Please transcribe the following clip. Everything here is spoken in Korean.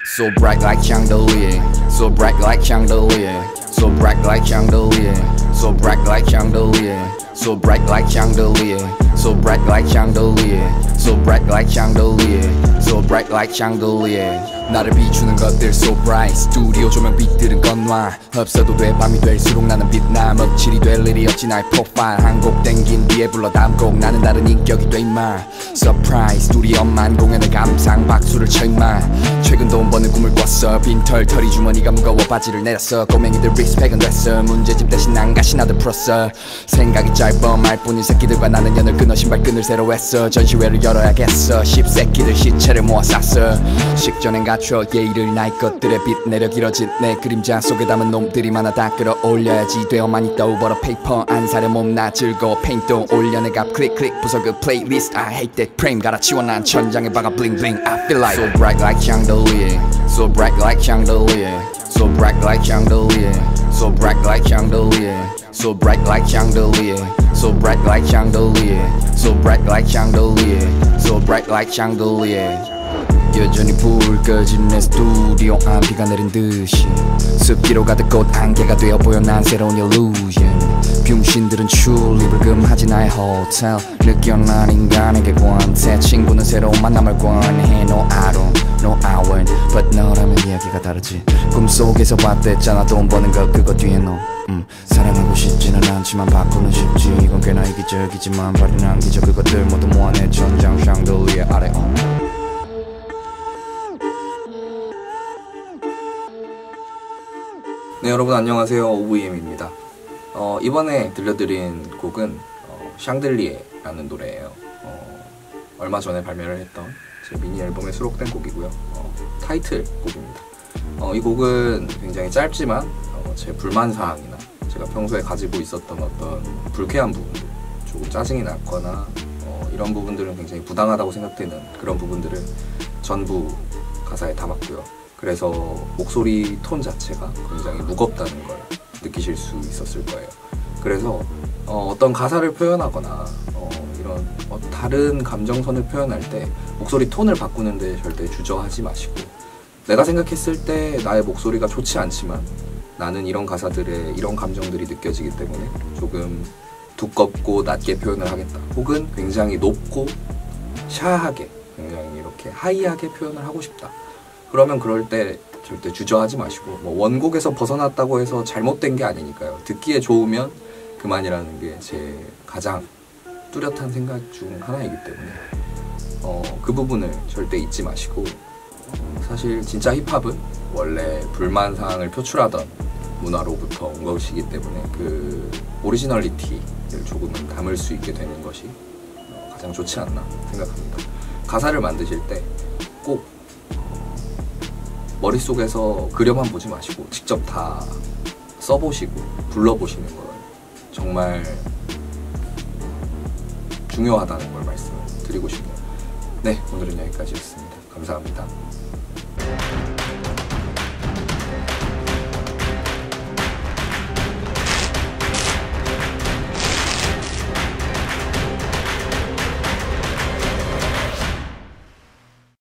So bright like chandelier, so bright like chandelier, so bright like chandelier, so bright like chandelier, so bright like chandelier, so bright like chandelier, so bright like chandelier, so bright like chandelier. 나를 비추는 것들 so bright. 스튜디오 조명 빛들은 건화. 없어도 돼 밤이 될수록 나는 빛나. 먹칠이 될 일이 없지 나의 프로파일. 한 곡 땡긴 뒤에 불러 다음 곡. 나는 다른 인격이 돼 임마. Surprise 스튜디오만 공연의 감상. 박수를 쳐 임마. 최근 돈 버는 꿈을 꿨어. 빈털 털이 주머니가 무거워 바지를 내렸어. 꼬맹이들 리스펙은 됐어. 문제집 대신 난 가시나들 풀었어. 생각이 짧아 말뿐인 새끼들과 나는 연을 끊어 신발끈을 새로 했어. 전시회를 열어야겠어. 씹새끼들 시체를 모아 쌌어. 식전엔 갖춰 예의를 나의 것들에 빛내려 길어진 내 그림자 속에 담은 놈들이 많아 다 끌어올려야지 되어 많이 떠오버려 페이퍼 안 사려 몸나 즐거워 페인트 올려 내가 클릭 클릭 부숴 그 플레이리스트 I hate that frame 갈아치워 난 천장에 박아 bling bling I feel like So bright like chandelier So bright like chandelier So bright like chandelier So bright like chandelier So bright like chandelier So bright like chandelier So bright like chandelier So bright like chandelier 여전히 불 꺼진 내 스튜디오 안 비가 내린 듯이 습기로 가득 꽃 안개가 되어 보여 난 새로운 illusion 병신들은 출입을 금하지 나의 호텔 느껴난 인간에게 권태 친구는 새로운 만남을 권해 No I don't, no I won't But 너라면 이야기가 다르지 꿈속에서 봤댔잖아 돈 버는 것 그거 뒤에 너 사랑하고 싶지는 않지만 바꾸는 쉽지 이건 꽤나 이기적이지만 발이 남기죠 그것들 모두 모아내 천장 샹들리에 아래 네 여러분 안녕하세요 OVM입니다. 이번에 들려드린 곡은 샹들리에라는 노래예요. 얼마 전에 발매를 했던 제 미니 앨범에 수록된 곡이고요. 타이틀곡입니다. 이 곡은 굉장히 짧지만 제 불만사항이나 제가 평소에 가지고 있었던 어떤 불쾌한 부분들 조금 짜증이 났거나 이런 부분들은 굉장히 부당하다고 생각되는 그런 부분들을 전부 가사에 담았고요. 그래서 목소리 톤 자체가 굉장히 무겁다는 걸 느끼실 수 있었을 거예요. 그래서 어떤 가사를 표현하거나 이런 다른 감정선을 표현할 때 목소리 톤을 바꾸는데 절대 주저하지 마시고 내가 생각했을 때 나의 목소리가 좋지 않지만 나는 이런 가사들에 이런 감정들이 느껴지기 때문에 조금 두껍고 낮게 표현을 하겠다 혹은 굉장히 높고 샤하게 굉장히 이렇게 하이하게 표현을 하고 싶다 그러면 그럴 때 절대 주저하지 마시고 원곡에서 벗어났다고 해서 잘못된 게 아니니까요. 듣기에 좋으면 그만이라는 게 제 가장 뚜렷한 생각 중 하나이기 때문에 그 부분을 절대 잊지 마시고 사실 진짜 힙합은 원래 불만사항을 표출하던 문화로부터 온 것이기 때문에 그 오리지널리티를 조금은 담을 수 있게 되는 것이 가장 좋지 않나 생각합니다. 가사를 만드실 때 꼭 머릿속에서 그려만 보지 마시고 직접 다 써보시고 불러보시는 건 정말 중요하다는 걸 말씀을 드리고 싶네요. 네, 오늘은 여기까지였습니다. 감사합니다.